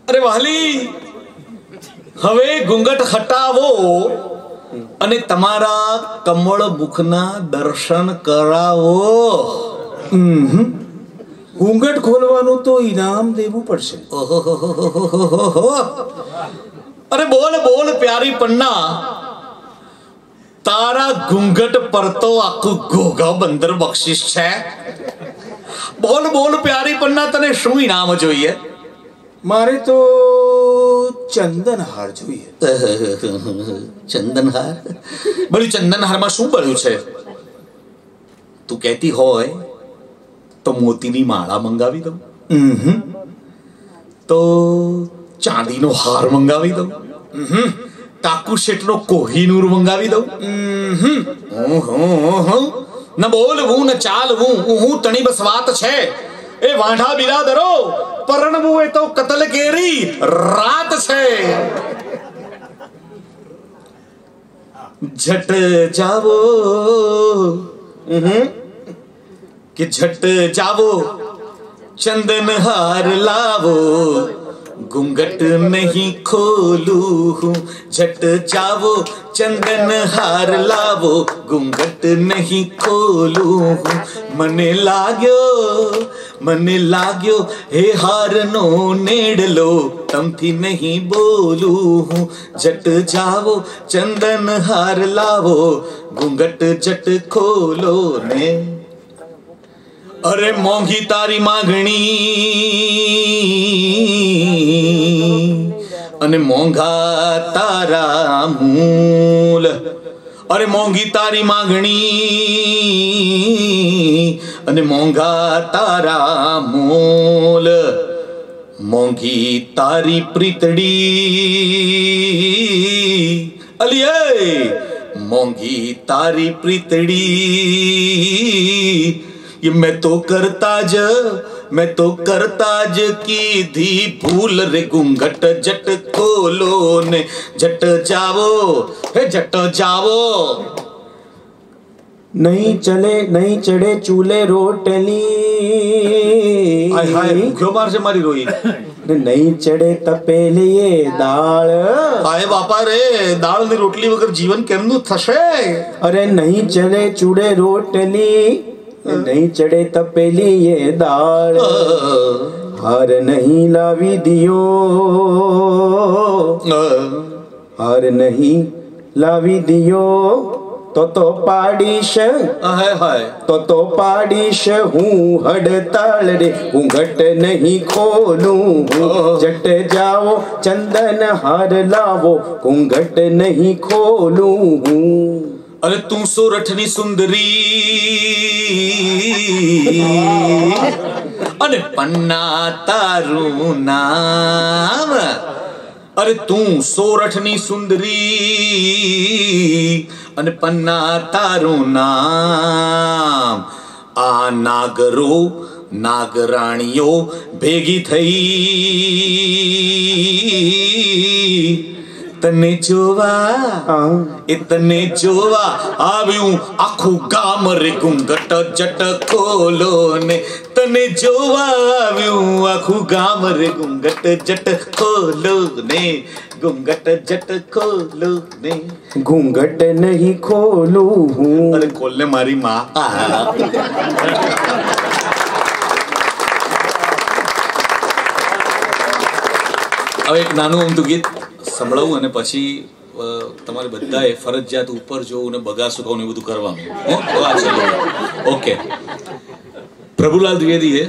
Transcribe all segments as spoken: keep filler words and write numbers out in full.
અરે વાલી, હવે ઘૂંઘટ હટાવો અને તમારા કમળ મુખના દર્શન કરાવો. ઘૂંઘટ ખોલવાનું તો ઇનામ દેવું પડશે. અરે બોલ બોલ પ્યારી પન્ના, તારા ઘૂંઘટ પર તો આખું ઘોઘા બંદર બક્ષિસ છે. બોલ બોલ પ્યારી પન્ના, તને શું ઇનામ જોઈએ? મારે તો ચંદનહાર જોઈએ. ચંદનહાર? બોલી ચંદનહારમાં શું બળ્યું છે? તું કહેતી હોય તો મોતીની માળા મંગાવી દઉં, તો ચાંદીનો હાર મંગાવી દઉં, કાકુ શેઠનો કોહિનૂર મંગાવી દઉં. ન બોલવું ન ચાલવું હું તણી બસ વાત છે. એ વાંઢા બિરાદરો, પરણવું એ તો કતલ કેરી રાત છે. झट जावो कि झट जावो चंदन हार लावो, घूंघट नहीं खोलू हूँ. झट जावो चंदन हार लावो, घूंघट नहीं खोलू हूँ. मने लाग्यो મને લાગ્યો હે હારનો નેડલો, તમથી નહીં બોલું હું. જટ જાવો ચંદન હાર લાવો, ઘૂંઘટ જટ ખોલો ને. અરે મોંઘી તારી માગણી અને મોંઘા તારા મૂલ. અરે મોંઘી તારી માગણી અને મોંઘા તારા મૂલ. મોંઘી તારી પ્રીતડી, અલિયે મોંઘી તારી પ્રીતડી. ये मैं तो करता ज मैं तो करता ज कीधी भूल रे. घूंघट जट खोलो ने जट जावो हे जट जावो. नहीं चले नहीं चढ़े चूल्हे रोटली. हाय हाय ભૂખ્યો મારશે મારી રોઈ. નહીં ચડે તપેલીએ દાળ. હાય બાપા રે, દાળ ની રોટલી વગર જીવન કેમનું થશે? અરે નહીં ચડે ચૂડે રોટલી, નહીં ચડે તપેલીએ દાળ. હાર નહીં લાવી દિયો, હાર નહીં લાવી દિયો, તો તો પાડીશ હાય હાય તો તો પાડીશ હું હડતાળ રે. ઘૂંઘટ નહીં ખોલું હું. જટ જાઓ ચંદન હાર લાવો, ઘૂંઘટ નહીં ખોલું હું. અરે તું સોરઠની સુંદરી અને પન્ના તારું નામ. અરે તું સોરઠની સુંદરી અને પન્ના તારું નામ. આ નાગરો નાગરાણીઓ ભેગી થઈ તને જોવા એ તને જોવા આવ્યું આખું ગામ રે. ઘૂંઘટ જટ ખોલો ને તને જોવા આવ્યું આખું ગામ રે. ઘૂંઘટ જટ ખોલો ને ઘૂંઘટ જટ ખોલો ને. ઘૂંઘટ નહીં ખોલું હું. અરે ખોલ ને મારી માં. હવે એક નાનું અમતું ગીત સંભળાવું અને પછી તમારે બધાએ ફરજિયાત ઉપર જોવું ને બગા સુકાવું ને બધું કરવાનું. ઓકે. પ્રભુલાલ દ્વિવેદીએ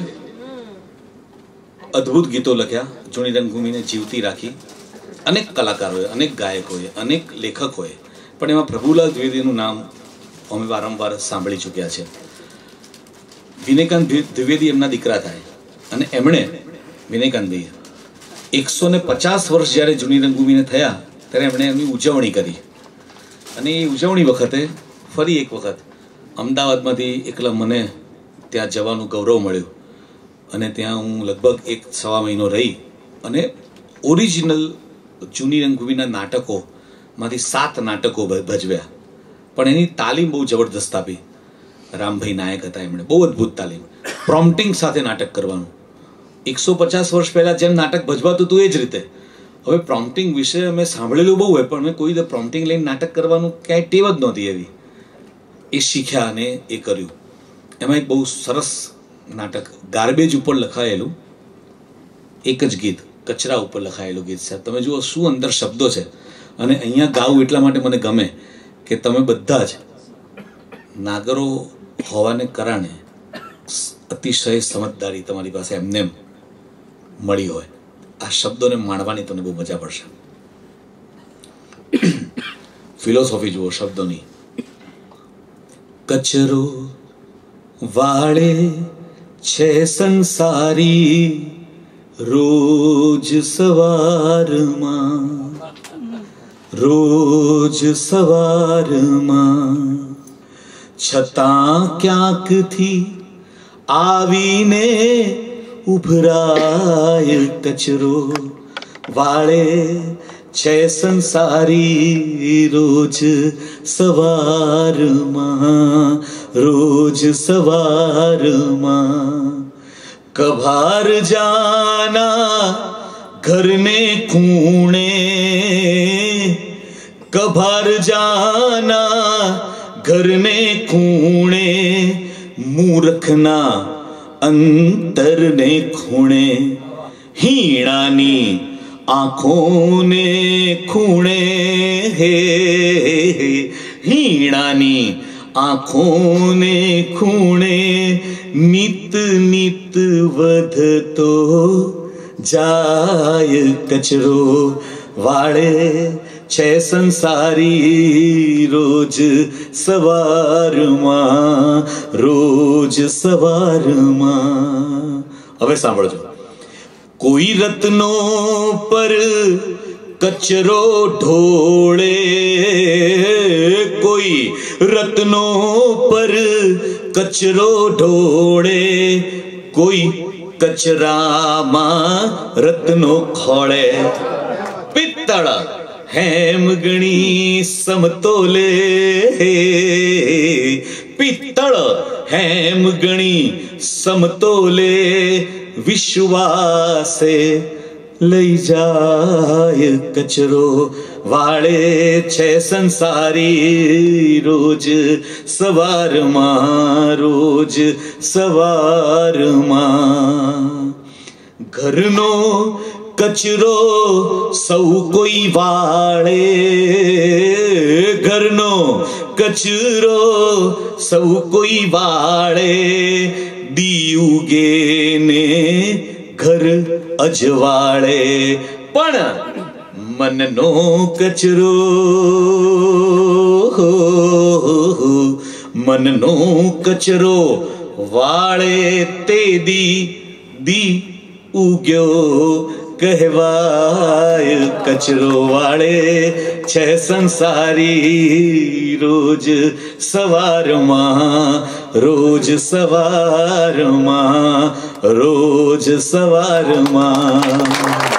અદ્ભુત ગીતો લખ્યા, જૂની રંગભૂમિને જીવતી રાખી. અનેક કલાકારોએ, અનેક ગાયકોએ, અનેક લેખકોએ, પણ એમાં પ્રભુલાલ દ્વિવેદીનું નામ અમે વારંવાર સાંભળી ચૂક્યા છે. વિનયકાંત દ્વિવેદી એમના દીકરા થાય અને એમણે વિનયકાંતભાઈએ એકસો ને પચાસ વર્ષ જ્યારે જૂની રંગભૂમિને થયા ત્યારે એમણે એમની ઉજવણી કરી. અને એ ઉજવણી વખતે ફરી એક વખત અમદાવાદમાંથી એકલા મને ત્યાં જવાનું ગૌરવ મળ્યું અને ત્યાં હું લગભગ એક સવા મહિનો રહી અને ઓરિજિનલ જૂની રંગભૂમિના નાટકોમાંથી સાત નાટકો ભજવ્યા. પણ એની તાલીમ બહુ જબરદસ્ત આપી. રામભાઈ નાયક હતા, એમણે બહુ અદ્ભુત તાલીમ, પ્રોમ્પ્ટિંગ સાથે નાટક કરવાનું. એકસો પચાસ વર્ષ પહેલાં જેમ નાટક ભજવાતું હતું એ જ રીતે હવે પ્રોમ્પ્ટિંગ વિશે અમે સાંભળેલું બહુ હોય, પણ મેં કોઈ રીતે પ્રોમ્પ્ટિંગ લઈને નાટક કરવાનું ક્યાંય ટેવ જ નહોતી એવી. એ શીખ્યા અને એ કર્યું. એમાં એક બહુ સરસ નાટક ગાર્બેજ ઉપર લખાયેલું એક જ ગીત, કચરા ઉપર લખાયેલું ગીત. સાહેબ તમે જુઓ શું અંદર શબ્દો છે. અને અહીંયા ગાવું એટલા માટે મને ગમે કે તમે બધા જ નાગરો હોવાને કારણે અતિશય સમજદારી તમારી પાસે એમને મળી હોય. આ શબ્દોને માણવાની તમને બહુ મજા પડશે. ફિલોસોફી જુઓ શબ્દોની. કચરો વાળે છે સંસારી રોજ સવારમાં, રોજ સવારમાં, છતાં ક્યાંકથી આવીને ઉભરાય કચરો વાળે છે સંસારી રોજ સવારમાં, રોજ સવારમાં. કભાર જાના ઘરને ખૂણે, કભાર જાના ઘરને ખૂણે, મૂર્ખના અંતરને ખૂણે, હીણાની આંખોને ખૂણે, હે હીણાની આંખોને ખૂણે, નિત નિત વધતો જાય કચરો વાળે છે સંસારી રોજ સવારમાં, રોજ સવારમાં. હવે સાંભળજો. કોઈ રત્નો પર કચરો ઢોળે, કોઈ રત્નો પર કચરો ઢોળે, કોઈ કચરામાં રત્નો ખોળે. પિત્તળ હેમ ગણી સમતોલે, પિત્તળ હેમ ગણી સમતોલે, વિશ્વાસે લઈ જાય કચરો વાળે છે સંસારી રોજ સવારમાં, રોજ સવારમાં. ઘરનો કચરો સૌ કોઈ વાળે, ઘરનો કચરો સૌ કોઈ વાળે, દી ઉગે ને ઘર અજવાળે. પણ મનનો કચરો, મનનો કચરો વાળે તે દી દી ઉગ્યો કહેવાય કચરો વાળે છે સંસારી રોજ સવારમાં, રોજ સવારમાં, રોજ સવારમાં.